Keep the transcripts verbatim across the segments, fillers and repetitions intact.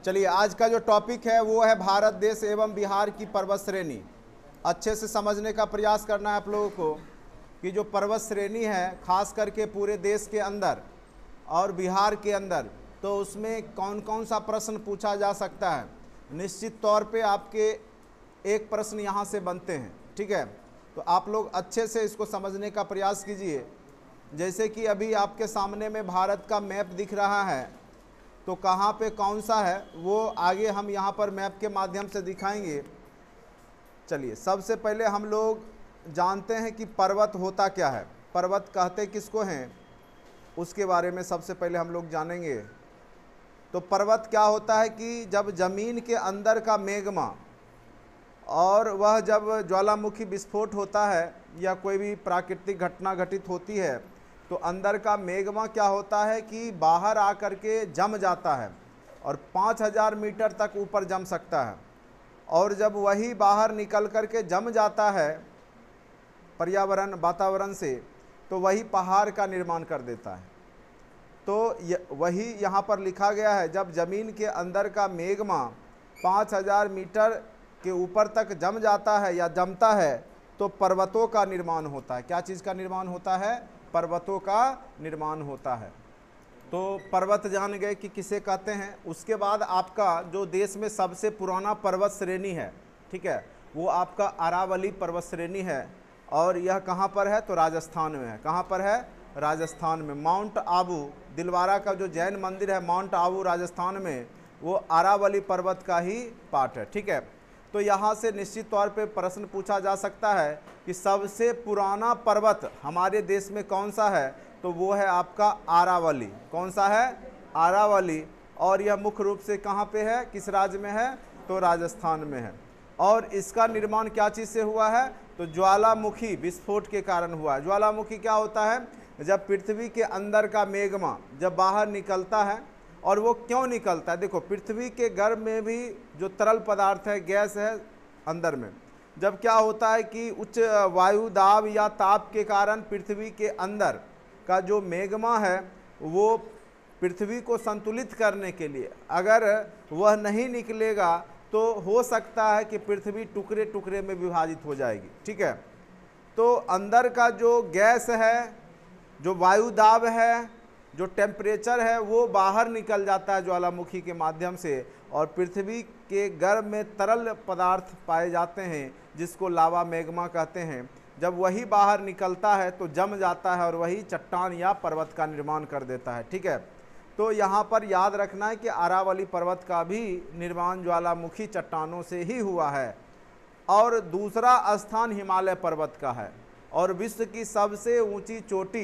चलिए, आज का जो टॉपिक है वो है भारत देश एवं बिहार की पर्वत श्रेणी। अच्छे से समझने का प्रयास करना है आप लोगों को कि जो पर्वत श्रेणी है खास करके पूरे देश के अंदर और बिहार के अंदर, तो उसमें कौन कौन सा प्रश्न पूछा जा सकता है। निश्चित तौर पे आपके एक प्रश्न यहाँ से बनते हैं, ठीक है। तो आप लोग अच्छे से इसको समझने का प्रयास कीजिए। जैसे कि अभी आपके सामने में भारत का मैप दिख रहा है, तो कहाँ पे कौन सा है वो आगे हम यहाँ पर मैप के माध्यम से दिखाएंगे। चलिए, सबसे पहले हम लोग जानते हैं कि पर्वत होता क्या है, पर्वत कहते किसको हैं, उसके बारे में सबसे पहले हम लोग जानेंगे। तो पर्वत क्या होता है कि जब ज़मीन के अंदर का मैग्मा और वह जब ज्वालामुखी विस्फोट होता है या कोई भी प्राकृतिक घटना घटित होती है, तो अंदर का मैग्मा क्या होता है कि बाहर आकर के जम जाता है और पाँच हज़ार मीटर तक ऊपर जम सकता है। और जब वही बाहर निकल कर के जम जाता है पर्यावरण वातावरण से, तो वही पहाड़ का निर्माण कर देता है। तो वही यहाँ पर लिखा गया है, जब ज़मीन के अंदर का मैग्मा पाँच हज़ार मीटर के ऊपर तक जम जाता है या जमता है, तो पर्वतों का निर्माण होता है। क्या चीज़ का निर्माण होता है? पर्वतों का निर्माण होता है। तो पर्वत जान गए कि किसे कहते हैं। उसके बाद आपका जो देश में सबसे पुराना पर्वत श्रेणी है, ठीक है, वो आपका अरावली पर्वत श्रेणी है। और यह कहाँ पर है? तो राजस्थान में है। कहाँ पर है? राजस्थान में। माउंट आबू, दिलवारा का जो जैन मंदिर है माउंट आबू राजस्थान में, वो अरावली पर्वत का ही पार्ट है, ठीक है। तो यहाँ से निश्चित तौर पे प्रश्न पूछा जा सकता है कि सबसे पुराना पर्वत हमारे देश में कौन सा है, तो वो है आपका अरावली। कौन सा है? अरावली। और यह मुख्य रूप से कहाँ पे है, किस राज्य में है? तो राजस्थान में है। और इसका निर्माण क्या चीज़ से हुआ है? तो ज्वालामुखी विस्फोट के कारण हुआ है। ज्वालामुखी क्या होता है? जब पृथ्वी के अंदर का मैग्मा जब बाहर निकलता है, और वो क्यों निकलता है? देखो, पृथ्वी के गर्भ में भी जो तरल पदार्थ है, गैस है अंदर में, जब क्या होता है कि उच्च वायु दाब या ताप के कारण पृथ्वी के अंदर का जो मैग्मा है वो पृथ्वी को संतुलित करने के लिए अगर वह नहीं निकलेगा, तो हो सकता है कि पृथ्वी टुकड़े टुकड़े में विभाजित हो जाएगी, ठीक है। तो अंदर का जो गैस है, जो वायु दाब है, जो टेम्परेचर है, वो बाहर निकल जाता है ज्वालामुखी के माध्यम से, और पृथ्वी के गर्भ में तरल पदार्थ पाए जाते हैं जिसको लावा मैग्मा कहते हैं। जब वही बाहर निकलता है तो जम जाता है और वही चट्टान या पर्वत का निर्माण कर देता है, ठीक है। तो यहाँ पर याद रखना है कि अरावली पर्वत का भी निर्माण ज्वालामुखी चट्टानों से ही हुआ है। और दूसरा स्थान हिमालय पर्वत का है, और विश्व की सबसे ऊंची चोटी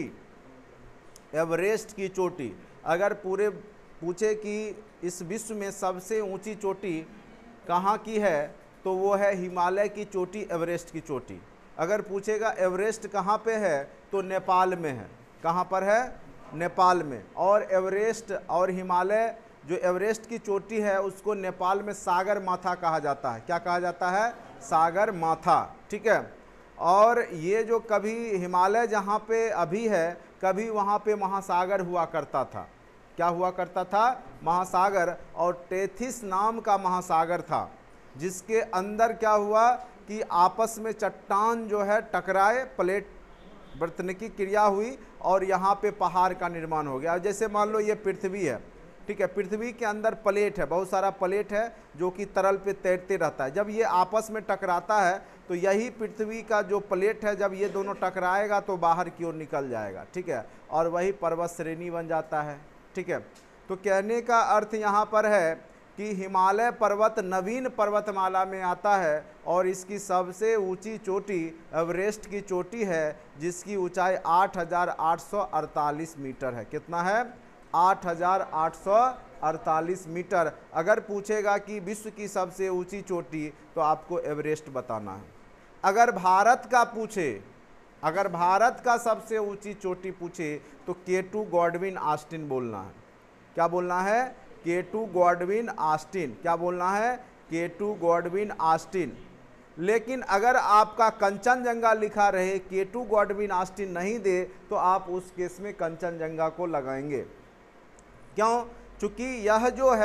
एवरेस्ट की चोटी, अगर पूरे पूछे कि इस विश्व में सबसे ऊंची चोटी कहाँ की है, तो वो है हिमालय की चोटी, एवरेस्ट की चोटी। अगर पूछेगा एवरेस्ट कहाँ पे है, तो नेपाल में है। कहाँ पर है? नेपाल में। और एवरेस्ट और हिमालय, जो एवरेस्ट की चोटी है, उसको नेपाल में सागर माथा कहा जाता है। क्या कहा जाता है? सागर माथा, ठीक है। और ये जो कभी हिमालय जहाँ पे अभी है, कभी वहाँ पे महासागर हुआ करता था। क्या हुआ करता था? महासागर। और टेथिस नाम का महासागर था, जिसके अंदर क्या हुआ कि आपस में चट्टान जो है टकराए, प्लेट बर्तने की क्रिया हुई और यहाँ पे पहाड़ का निर्माण हो गया। जैसे मान लो ये पृथ्वी है, ठीक है, पृथ्वी के अंदर प्लेट है, बहुत सारा प्लेट है जो कि तरल पे तैरते रहता है। जब ये आपस में टकराता है तो यही पृथ्वी का जो प्लेट है, जब ये दोनों टकराएगा तो बाहर की ओर निकल जाएगा, ठीक है, और वही पर्वत श्रेणी बन जाता है, ठीक है। तो कहने का अर्थ यहाँ पर है कि हिमालय पर्वत नवीन पर्वतमाला में आता है और इसकी सबसे ऊंची चोटी एवरेस्ट की चोटी है, जिसकी ऊंचाई आठ हज़ार आठ सौ अड़तालीस मीटर है। कितना है? आठ हज़ार आठ सौ अड़तालीस मीटर। अगर पूछेगा कि विश्व की सबसे ऊंची चोटी, तो आपको एवरेस्ट बताना है। अगर भारत का पूछे, अगर भारत का सबसे ऊंची चोटी पूछे, तो के टू गॉडविन ऑस्टिन बोलना है। क्या बोलना है? K two Godwin Austin. क्या बोलना है? K two Godwin Austin. लेकिन अगर आपका कंचनजंगा लिखा रहे, के टू गॉडविन ऑस्टिन नहीं दे, तो आप उस केस में कंचनजंगा को लगाएंगे। क्यों? चूँकि यह जो है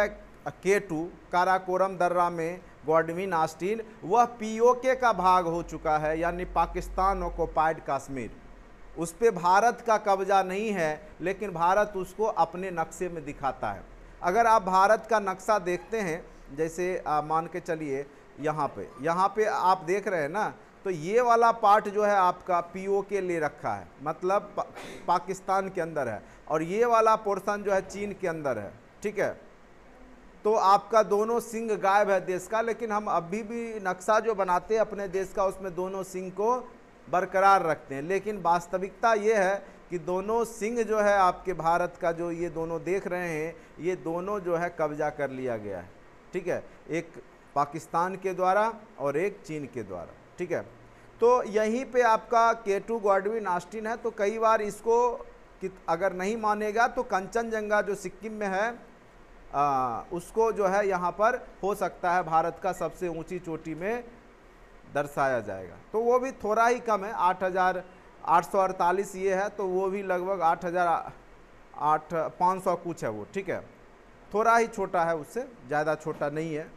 के टू काराकोरम दर्रा में गॉडविन ऑस्टिन, वह पीओके का भाग हो चुका है, यानी पाकिस्तान ऑक्युपाइड कश्मीर। उस पर भारत का कब्जा नहीं है, लेकिन भारत उसको अपने नक्शे में दिखाता है। अगर आप भारत का नक्शा देखते हैं, जैसे आ, मान के चलिए यहाँ पे यहाँ पे आप देख रहे हैं ना, तो ये वाला पार्ट जो है आपका पीओके ले रखा है, मतलब पा, पाकिस्तान के अंदर है, और ये वाला पोर्शन जो है चीन के अंदर है, ठीक है। तो आपका दोनों सिंह गायब है देश का, लेकिन हम अभी भी नक्शा जो बनाते हैं अपने देश का, उसमें दोनों सिंह को बरकरार रखते हैं। लेकिन वास्तविकता ये है कि दोनों सिंह जो है आपके भारत का, जो ये दोनों देख रहे हैं, ये दोनों जो है कब्जा कर लिया गया है, ठीक है, एक पाकिस्तान के द्वारा और एक चीन के द्वारा, ठीक है। तो यहीं पे आपका के टू गॉडविन ऑस्टिन है। तो कई बार इसको कि अगर नहीं मानेगा तो कंचनजंगा जो सिक्किम में है, आ, उसको जो है यहाँ पर हो सकता है भारत का सबसे ऊंची चोटी में दर्शाया जाएगा। तो वो भी थोड़ा ही कम है, आठ हज़ार आठ सौ अड़तालीस ये है, तो वो भी लगभग आठ हज़ार आठ पाँच सौ कुछ है वो, ठीक है, थोड़ा ही छोटा है, उससे ज़्यादा छोटा नहीं है।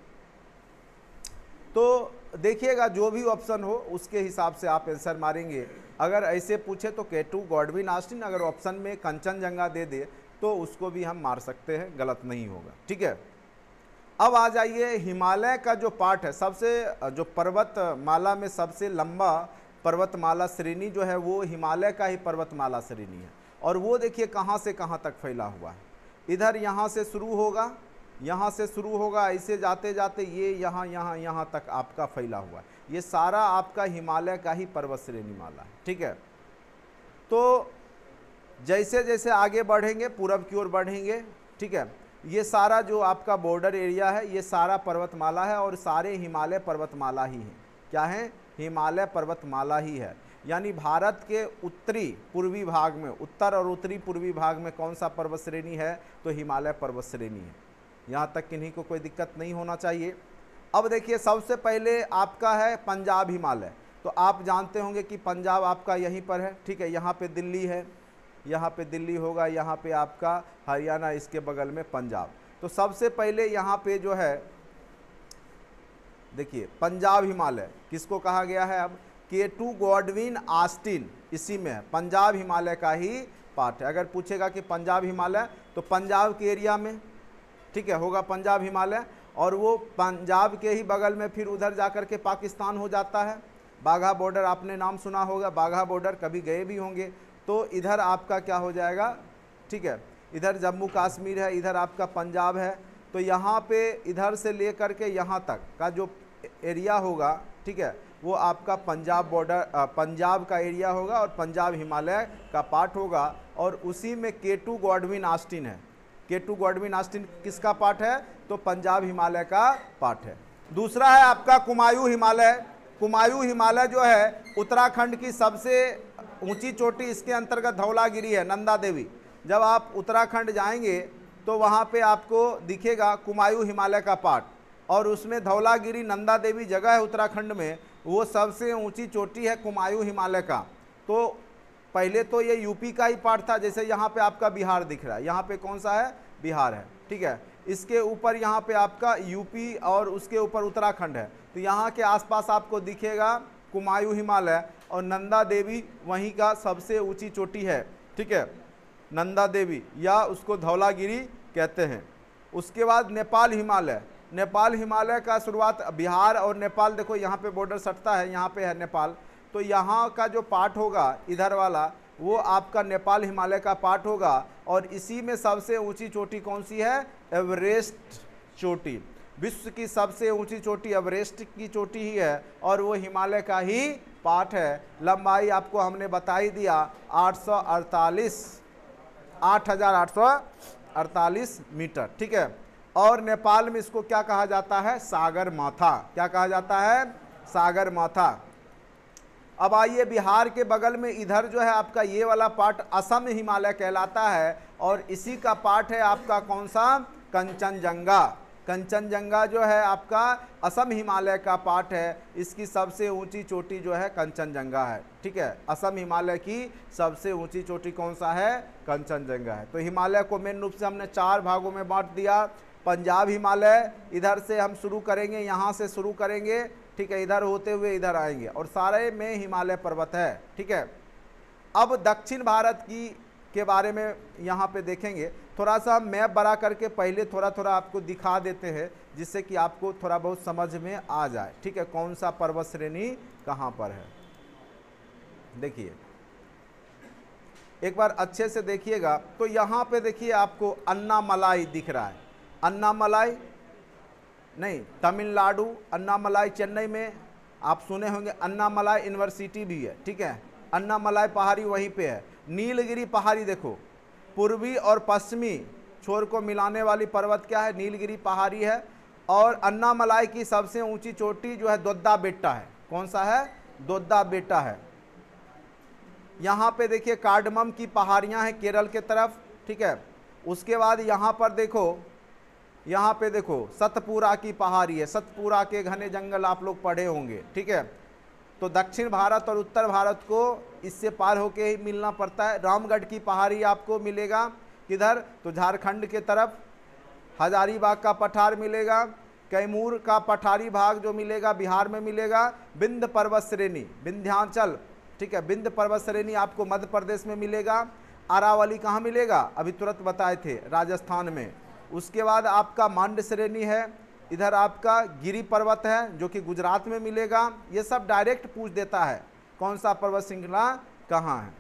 तो देखिएगा जो भी ऑप्शन हो उसके हिसाब से आप आंसर मारेंगे। अगर ऐसे पूछे तो के टू गॉडविन ऑस्टिन, अगर ऑप्शन में कंचनजंगा दे दे तो उसको भी हम मार सकते हैं, गलत नहीं होगा, ठीक है। अब आ जाइए हिमालय का जो पार्ट है, सबसे जो पर्वतमाला में सबसे लंबा पर्वतमाला श्रेणी जो है वो हिमालय का ही पर्वतमाला श्रेणी है। और वो देखिए कहाँ से कहाँ तक फैला हुआ है। इधर यहाँ से शुरू होगा, यहाँ से शुरू होगा, ऐसे जाते जाते ये यहाँ यहाँ यहाँ तक आपका फैला हुआ है। ये सारा आपका हिमालय का ही पर्वत श्रेणी माला है, ठीक है। तो जैसे जैसे आगे बढ़ेंगे, पूरब की ओर बढ़ेंगे, ठीक है, ये सारा जो आपका बॉर्डर एरिया है ये सारा पर्वतमाला है, और सारे हिमालय पर्वतमाला ही हैं। क्या है? हिमालय पर्वतमाला ही है। यानी भारत के उत्तरी पूर्वी भाग में, उत्तर और उत्तरी पूर्वी भाग में कौन सा पर्वत श्रेणी है? तो हिमालय पर्वत श्रेणी है। यहाँ तक किन्हीं को कोई दिक्कत नहीं होना चाहिए। अब देखिए सबसे पहले आपका है पंजाब हिमालय। तो आप जानते होंगे कि पंजाब आपका यहीं पर है, ठीक है, यहाँ पे दिल्ली है, यहाँ पे दिल्ली होगा, यहाँ पे आपका हरियाणा, इसके बगल में पंजाब। तो सबसे पहले यहाँ पे जो है देखिए पंजाब हिमालय किसको कहा गया है? अब के टू गॉडविन ऑस्टिन इसी में है, पंजाब हिमालय का ही पार्ट है। अगर पूछेगा कि पंजाब हिमालय, तो पंजाब के एरिया में, ठीक है, होगा पंजाब हिमालय, और वो पंजाब के ही बगल में फिर उधर जाकर के पाकिस्तान हो जाता है। बाघा बॉर्डर आपने नाम सुना होगा, बाघा बॉर्डर कभी गए भी होंगे। तो इधर आपका क्या हो जाएगा, ठीक है, इधर जम्मू कश्मीर है, इधर आपका पंजाब है। तो यहाँ पे इधर से लेकर के यहाँ तक का जो एरिया होगा, ठीक है, वो आपका पंजाब बॉर्डर, पंजाब का एरिया होगा और पंजाब हिमालय का पार्ट होगा। और उसी में के टू गॉडविन ऑस्टिन है। के टू गॉडविन ऑस्टिन किसका पार्ट है? तो पंजाब हिमालय का पार्ट है। दूसरा है आपका कुमायूं हिमालय। कुमायूं हिमालय जो है उत्तराखंड की सबसे ऊंची चोटी, इसके अंतर्गत धौलागिरी है, नंदा देवी। जब आप उत्तराखंड जाएंगे तो वहाँ पे आपको दिखेगा कुमायूं हिमालय का पार्ट, और उसमें धौलागिरी नंदा देवी जगह है उत्तराखंड में, वो सबसे ऊंची चोटी है कुमायूं हिमालय का। तो पहले तो ये यूपी का ही पार्ट था, जैसे यहाँ पे आपका बिहार दिख रहा है, यहाँ पे कौन सा है? बिहार है, ठीक है। इसके ऊपर यहाँ पे आपका यूपी और उसके ऊपर उत्तराखंड है। तो यहाँ के आसपास आपको दिखेगा कुमायूं हिमालय, और नंदा देवी वहीं का सबसे ऊंची चोटी है, ठीक है, नंदा देवी, या उसको धौलागिरी कहते हैं। उसके बाद नेपाल हिमालय। नेपाल हिमालय का शुरुआत बिहार और नेपाल, देखो यहाँ पे बॉर्डर सटता है, यहाँ पे है नेपाल। तो यहाँ का जो पार्ट होगा इधर वाला, वो आपका नेपाल हिमालय का पार्ट होगा। और इसी में सबसे ऊंची चोटी कौन सी है? एवरेस्ट चोटी। विश्व की सबसे ऊंची चोटी एवरेस्ट की चोटी ही है, और वो हिमालय का ही पार्ट है। लंबाई आपको हमने बता ही दिया, आठ सौ अड़तालीस आठ हजार आठ सौ अड़तालीस मीटर, ठीक है। और नेपाल में इसको क्या कहा जाता है? सागर माथा। क्या कहा जाता है? सागर माथा। अब आइए बिहार के बगल में इधर जो है आपका ये वाला पार्ट असम हिमालय कहलाता है, और इसी का पार्ट है आपका कौन सा? कंचनजंगा। कंचनजंगा जो है आपका असम हिमालय का पार्ट है। इसकी सबसे ऊंची चोटी जो है कंचनजंगा है, ठीक है। असम हिमालय की सबसे ऊंची चोटी कौन सा है? कंचनजंगा है। तो हिमालय को मेन रूप से हमने चार भागों में बांट दिया। पंजाब हिमालय, इधर से हम शुरू करेंगे, यहाँ से शुरू करेंगे, ठीक है, इधर होते हुए इधर आएंगे और सारे में हिमालय पर्वत है, ठीक है। अब दक्षिण भारत की के बारे में यहाँ पे देखेंगे, थोड़ा सा मैप बना करके पहले थोड़ा थोड़ा आपको दिखा देते हैं जिससे कि आपको थोड़ा बहुत समझ में आ जाए, ठीक है, कौन सा पर्वत श्रेणी कहाँ पर है। देखिए एक बार अच्छे से देखिएगा तो यहाँ पे देखिए आपको अन्नामलाई दिख रहा है, अन्नामलाई नहीं, तमिलनाडु अन्नामलाई, चेन्नई में आप सुने होंगे अन्नामलाई यूनिवर्सिटी भी है, ठीक है, अन्नामलाई पहाड़ी वहीं पे है। नीलगिरी पहाड़ी देखो, पूर्वी और पश्चिमी छोर को मिलाने वाली पर्वत क्या है, नीलगिरी पहाड़ी है। और अन्नामलाई की सबसे ऊंची चोटी जो है दोद्दा बेट्टा है, कौन सा है, दोद्दा बेट्टा है। यहाँ पे देखिए कार्डमम की पहाड़ियाँ हैं केरल के तरफ, ठीक है। उसके बाद यहाँ पर देखो, यहाँ पे देखो सतपुरा की पहाड़ी है, सतपुरा के घने जंगल आप लोग पढ़े होंगे, ठीक है। तो दक्षिण भारत और उत्तर भारत को इससे पार होके ही मिलना पड़ता है। रामगढ़ की पहाड़ी आपको मिलेगा किधर, तो झारखंड के तरफ। हजारीबाग का पठार मिलेगा, कैमूर का पठारी भाग जो मिलेगा बिहार में मिलेगा। विंध्य पर्वत श्रेणी विंध्याचल, ठीक है, विंध्य पर्वत श्रेणी आपको मध्य प्रदेश में मिलेगा। अरावली कहाँ मिलेगा, अभी तुरंत बताए थे, राजस्थान में। उसके बाद आपका मांड श्रेणी है, इधर आपका गिरी पर्वत है जो कि गुजरात में मिलेगा। ये सब डायरेक्ट पूछ देता है कौन सा पर्वत श्रृंखला कहाँ है।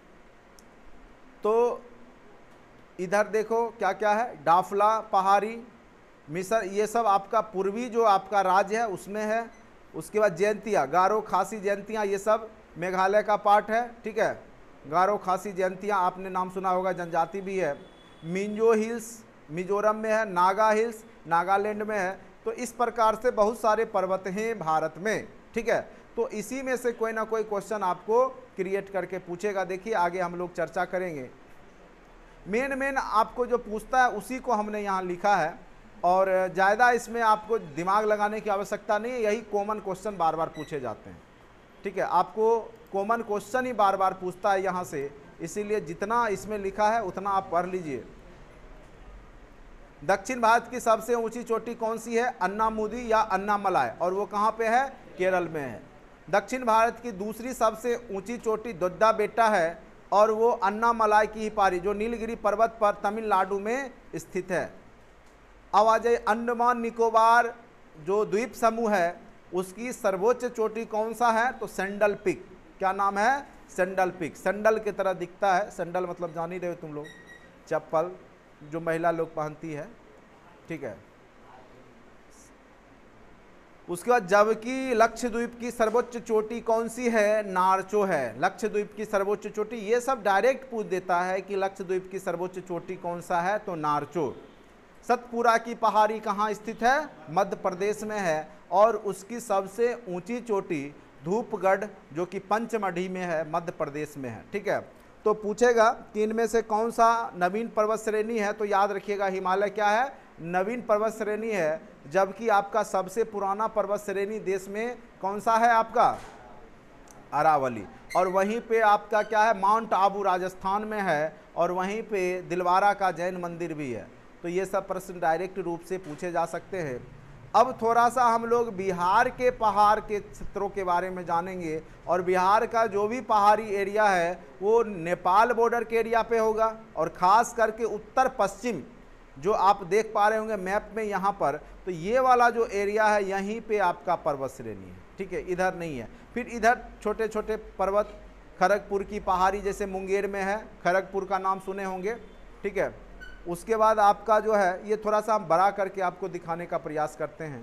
तो इधर देखो क्या क्या है, डाफला पहाड़ी, मिसर, ये सब आपका पूर्वी जो आपका राज्य है उसमें है। उसके बाद जयंतिया, गारो खासी जयंतिया, ये सब मेघालय का पार्ट है, ठीक है। गारो खासी जयंतिया आपने नाम सुना होगा, जनजाति भी है। मिंजो हिल्स मिजोरम में है, नागा हिल्स नागालैंड में है। तो इस प्रकार से बहुत सारे पर्वत हैं भारत में, ठीक है। तो इसी में से कोई ना कोई क्वेश्चन आपको क्रिएट करके पूछेगा। देखिए आगे हम लोग चर्चा करेंगे। मेन मेन आपको जो पूछता है उसी को हमने यहाँ लिखा है और ज़्यादा इसमें आपको दिमाग लगाने की आवश्यकता नहीं है, यही कॉमन क्वेश्चन बार बार पूछे जाते हैं, ठीक है। आपको कॉमन क्वेश्चन ही बार बार पूछता है यहाँ से, इसीलिए जितना इसमें लिखा है उतना आप पढ़ लीजिए। दक्षिण भारत की सबसे ऊंची चोटी कौन सी है, अन्नामुदी या अन्नामलाई, और वो कहाँ पे है, केरल में है। दक्षिण भारत की दूसरी सबसे ऊंची चोटी दोद्दा बेट्टा है और वो अन्नामलाई की ही पारी जो नीलगिरी पर्वत पर तमिलनाडु में स्थित है। अब आ जाए अंडमान निकोबार जो द्वीप समूह है उसकी सर्वोच्च चोटी कौन सा है, तो सैंडल पिक। क्या नाम है, सैंडल पिक। सैंडल की तरह दिखता है, सैंडल मतलब जान ही रहे हो तुम लोग, चप्पल जो महिला लोग पहनती है, ठीक है। उसके बाद जबकि लक्षद्वीप की सर्वोच्च चोटी कौन सी है, नारचो है। लक्षद्वीप की सर्वोच्च चोटी, ये सब डायरेक्ट पूछ देता है कि लक्षद्वीप की सर्वोच्च चोटी कौन सा है, तो नारचो। सतपुरा की पहाड़ी कहाँ स्थित है, मध्य प्रदेश में है और उसकी सबसे ऊंची चोटी धूपगढ़ जो कि पंचमढ़ी में है, मध्य प्रदेश में है, ठीक है। तो पूछेगा कि इनमें से कौन सा नवीन पर्वत श्रेणी है, तो याद रखिएगा हिमालय क्या है, नवीन पर्वत श्रेणी है। जबकि आपका सबसे पुराना पर्वत श्रेणी देश में कौन सा है, आपका अरावली। और वहीं पे आपका क्या है, माउंट आबू राजस्थान में है और वहीं पे दिलवारा का जैन मंदिर भी है। तो ये सब प्रश्न डायरेक्ट रूप से पूछे जा सकते हैं। अब थोड़ा सा हम लोग बिहार के पहाड़ के क्षेत्रों के बारे में जानेंगे और बिहार का जो भी पहाड़ी एरिया है वो नेपाल बॉर्डर के एरिया पे होगा और ख़ास करके उत्तर पश्चिम जो आप देख पा रहे होंगे मैप में यहाँ पर, तो ये वाला जो एरिया है यहीं पे आपका पर्वत श्रेणी है, ठीक है, इधर नहीं है। फिर इधर छोटे छोटे पर्वत, खड़गपुर की पहाड़ी जैसे मुंगेर में है, खड़गपुर का नाम सुने होंगे, ठीक है। उसके बाद आपका जो है ये थोड़ा सा हम बड़ा करके आपको दिखाने का प्रयास करते हैं।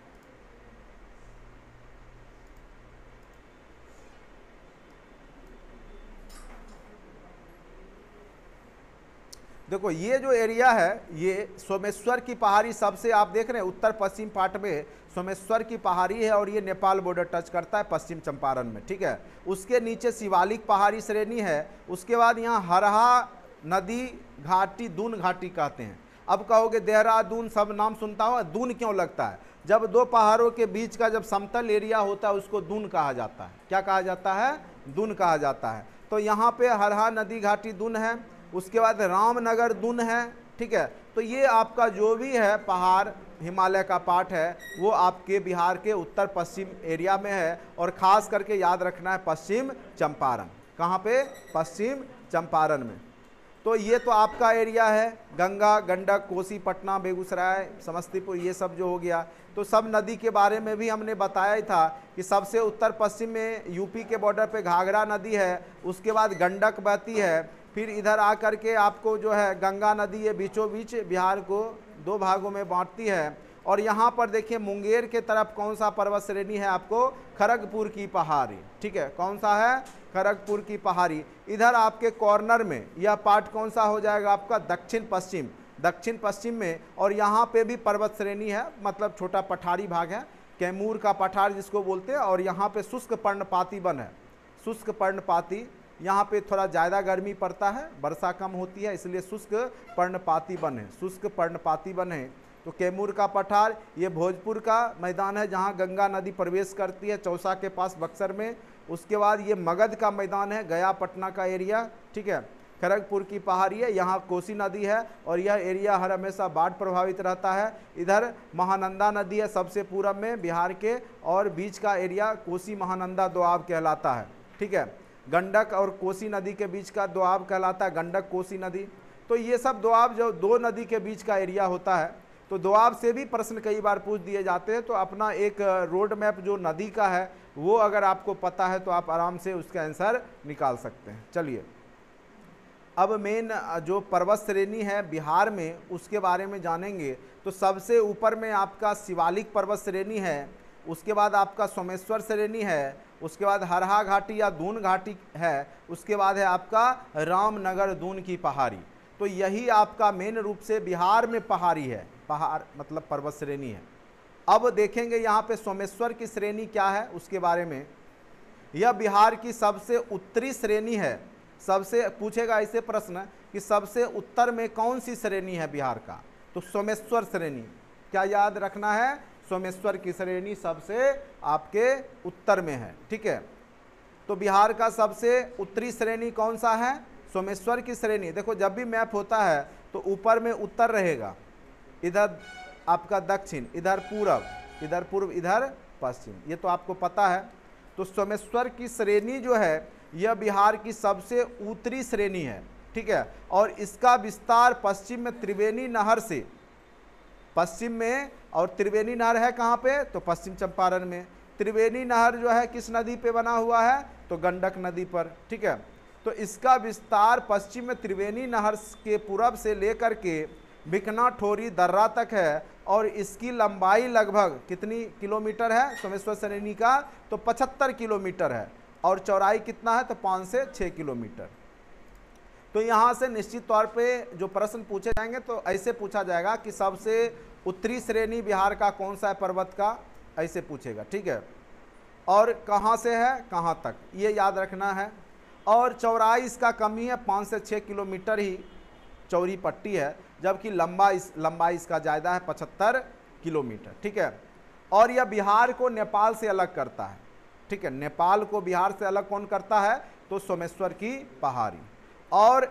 देखो ये जो एरिया है ये सोमेश्वर की पहाड़ी, सबसे आप देख रहे हैं उत्तर पश्चिम पार्ट में सोमेश्वर की पहाड़ी है और ये नेपाल बॉर्डर टच करता है पश्चिम चंपारण में, ठीक है। उसके नीचे शिवालिक पहाड़ी श्रेणी है। उसके बाद यहाँ हरहा नदी घाटी, दून घाटी कहते हैं। अब कहोगे देहरादून सब नाम सुनता हो, दून क्यों लगता है, जब दो पहाड़ों के बीच का जब समतल एरिया होता है उसको दून कहा जाता है। क्या कहा जाता है, दून कहा जाता है। तो यहाँ पे हरहा नदी घाटी दून है। उसके बाद रामनगर दून है, ठीक है। तो ये आपका जो भी है पहाड़ हिमालय का पार्ट है वो आपके बिहार के उत्तर पश्चिम एरिया में है, और ख़ास करके याद रखना है पश्चिम चंपारण। कहाँ पे? पश्चिम चंपारण में। तो ये तो आपका एरिया है, गंगा, गंडक, कोसी, पटना, बेगूसराय, समस्तीपुर, ये सब जो हो गया। तो सब नदी के बारे में भी हमने बताया ही था कि सबसे उत्तर पश्चिम में यूपी के बॉर्डर पे घाघरा नदी है, उसके बाद गंडक बहती है, फिर इधर आकर के आपको जो है गंगा नदी ये बीचों बीच बिहार को दो भागों में बांटती है। और यहाँ पर देखिए मुंगेर के तरफ कौन सा पर्वत श्रेणी है आपको? खड़गपुर की पहाड़ी। ठीक है, कौन सा है? खड़गपुर की पहाड़ी। इधर आपके कॉर्नर में यह पार्ट कौन सा हो जाएगा आपका? दक्षिण पश्चिम, दक्षिण पश्चिम में। और यहाँ पे भी पर्वत श्रेणी है, मतलब छोटा पठारी भाग है, कैमूर का पठार जिसको बोलते हैं। और यहाँ पे शुष्क पर्णपाती वन है, शुष्क पर्णपाती। यहाँ पे थोड़ा ज़्यादा गर्मी पड़ता है, वर्षा कम होती है, इसलिए शुष्क पर्णपाती वन है, शुष्क पर्णपाती वन है। तो कैमूर का पठार, ये भोजपुर का मैदान है जहाँ गंगा नदी प्रवेश करती है चौसा के पास बक्सर में। उसके बाद ये मगध का मैदान है, गया पटना का एरिया। ठीक है, खड़गपुर की पहाड़ी है, यहाँ कोसी नदी है, और यह एरिया हर हमेशा बाढ़ प्रभावित रहता है। इधर महानंदा नदी है सबसे पूरब में बिहार के, और बीच का एरिया कोसी महानंदा दोआब कहलाता है। ठीक है, गंडक और कोसी नदी के बीच का दोआब कहलाता है, गंडक कोसी नदी। तो ये सब दोआब जो दो नदी के बीच का एरिया होता है, तो दोआब से भी प्रश्न कई बार पूछ दिए जाते हैं। तो अपना एक रोड मैप जो नदी का है वो अगर आपको पता है तो आप आराम से उसका आंसर निकाल सकते हैं। चलिए, अब मेन जो पर्वत श्रेणी है बिहार में उसके बारे में जानेंगे। तो सबसे ऊपर में आपका शिवालिक पर्वत श्रेणी है, उसके बाद आपका सोमेश्वर श्रेणी है, उसके बाद हरहा घाटी या दून घाटी है, उसके बाद है आपका रामनगर दून की पहाड़ी। तो यही आपका मेन रूप से बिहार में पहाड़ी है, पहाड़ मतलब पर्वत श्रेणी है। अब देखेंगे यहाँ पे सोमेश्वर की श्रेणी क्या है उसके बारे में। यह बिहार की सबसे उत्तरी श्रेणी है। सबसे पूछेगा ऐसे प्रश्न कि सबसे उत्तर में कौन सी श्रेणी है बिहार का? तो सोमेश्वर श्रेणी। क्या याद रखना है? सोमेश्वर की श्रेणी सबसे आपके उत्तर में है। ठीक है, तो बिहार का सबसे उत्तरी श्रेणी कौन सा है? सोमेश्वर की श्रेणी। देखो जब भी मैप होता है तो ऊपर में उत्तर रहेगा, इधर आपका दक्षिण, इधर पूरब, इधर पूर्व, इधर पश्चिम, ये तो आपको पता है। तो सोमेश्वर की श्रेणी जो है यह बिहार की सबसे उत्तरी श्रेणी है। ठीक है, और इसका विस्तार पश्चिम में त्रिवेणी नहर से, पश्चिम में, और त्रिवेणी नहर है कहाँ पे? तो पश्चिम चंपारण में। त्रिवेणी नहर जो है किस नदी पे बना हुआ है? तो गंडक नदी पर। ठीक है, तो इसका विस्तार पश्चिम में त्रिवेणी नहर के पूरब से लेकर के बिकना ठोरी दर्रा तक है, और इसकी लंबाई लगभग कितनी किलोमीटर है सोमेश्वर श्रेणी का? तो पचहत्तर किलोमीटर है, और चौड़ाई कितना है? तो पाँच से छः किलोमीटर। तो यहाँ से निश्चित तौर पे जो प्रश्न पूछे जाएंगे तो ऐसे पूछा जाएगा कि सबसे उत्तरी श्रेणी बिहार का कौन सा है पर्वत का, ऐसे पूछेगा। ठीक है, और कहाँ से है कहाँ तक, ये याद रखना है। और चौड़ाई इसका कम ही है, पाँच से छः किलोमीटर ही चौड़ी पट्टी है, जबकि लंबा इस लंबाई इसका ज़्यादा है, पचहत्तर किलोमीटर। ठीक है, और यह बिहार को नेपाल से अलग करता है। ठीक है, नेपाल को बिहार से अलग कौन करता है? तो सोमेश्वर की पहाड़ी। और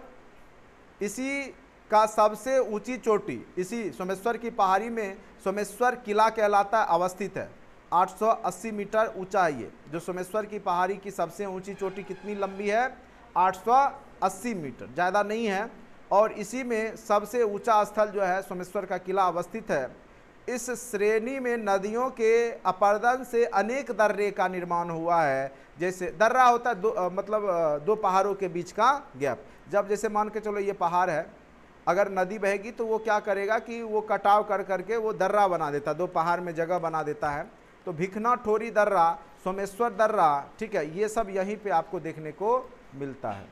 इसी का सबसे ऊंची चोटी इसी सोमेश्वर की पहाड़ी में सोमेश्वर किला कहलाता है, अवस्थित है। आठ सौ अस्सी मीटर ऊंचा है ये, जो सोमेश्वर की पहाड़ी की सबसे ऊंची चोटी कितनी लंबी है? आठ सौ अस्सी मीटर, ज़्यादा नहीं है। और इसी में सबसे ऊंचा स्थल जो है सोमेश्वर का किला अवस्थित है। इस श्रेणी में नदियों के अपर्दन से अनेक दर्रे का निर्माण हुआ है। जैसे दर्रा होता है दो, आ, मतलब आ, दो पहाड़ों के बीच का गैप। जब जैसे मान के चलो ये पहाड़ है, अगर नदी बहेगी तो वो क्या करेगा कि वो कटाव कर करके वो दर्रा बना देता है, दो पहाड़ में जगह बना देता है। तो भिखना ठोरी दर्रा, सोमेश्वर दर्रा, ठीक है, ये सब यहीं पे आपको देखने को मिलता है।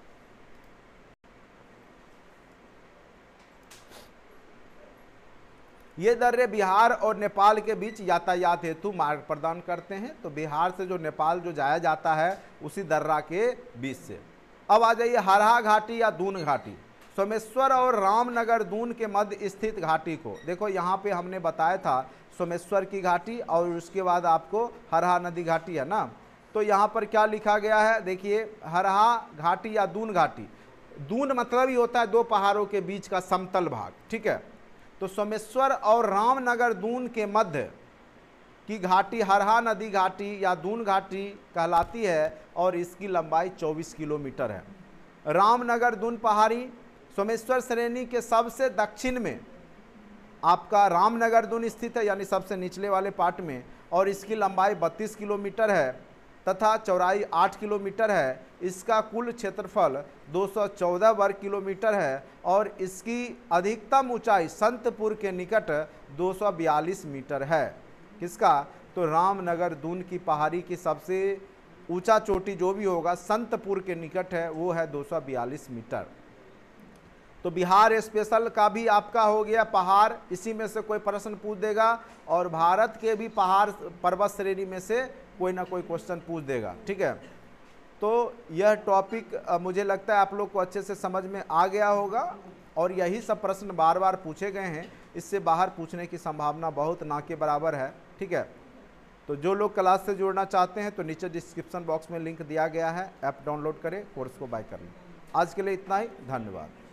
ये दर्रे बिहार और नेपाल के बीच यातायात हेतु मार्ग प्रदान करते हैं। तो बिहार से जो नेपाल जो जाया जाता है उसी दर्रा के बीच से। अब आ जाइए हरहा घाटी या दून घाटी। सोमेश्वर और रामनगर दून के मध्य स्थित घाटी को देखो, यहाँ पे हमने बताया था सोमेश्वर की घाटी और उसके बाद आपको हरहा नदी घाटी है ना। तो यहाँ पर क्या लिखा गया है देखिए, हरहा घाटी या दून घाटी दून मतलब ही होता है दो पहाड़ों के बीच का समतल भाग, ठीक है। तो सोमेश्वर और रामनगर दून के मध्य की घाटी हरहा नदी घाटी या दून घाटी कहलाती है और इसकी लंबाई चौबीस किलोमीटर है। रामनगर दून पहाड़ी सोमेश्वर श्रेणी के सबसे दक्षिण में आपका रामनगर दून स्थित है, यानी सबसे निचले वाले पार्ट में, और इसकी लंबाई बत्तीस किलोमीटर है तथा चौड़ाई आठ किलोमीटर है। इसका कुल क्षेत्रफल दो सौ चौदह वर्ग किलोमीटर है और इसकी अधिकतम ऊंचाई संतपुर के निकट दो सौ बयालीस मीटर है। किसका? तो रामनगर दून की पहाड़ी की सबसे ऊंचा चोटी जो भी होगा संतपुर के निकट है, वो है दो सौ बयालीस मीटर। तो बिहार स्पेशल का भी आपका हो गया पहाड़, इसी में से कोई प्रश्न पूछ देगा, और भारत के भी पहाड़ पर्वत श्रेणी में से कोई ना कोई क्वेश्चन पूछ देगा, ठीक है। तो यह टॉपिक मुझे लगता है आप लोग को अच्छे से समझ में आ गया होगा, और यही सब प्रश्न बार बार पूछे गए हैं, इससे बाहर पूछने की संभावना बहुत ना के बराबर है, ठीक है। तो जो लोग क्लास से जुड़ना चाहते हैं तो नीचे डिस्क्रिप्शन बॉक्स में लिंक दिया गया है, ऐप डाउनलोड करें, कोर्स को बाय कर लें। आज के लिए इतना ही, धन्यवाद।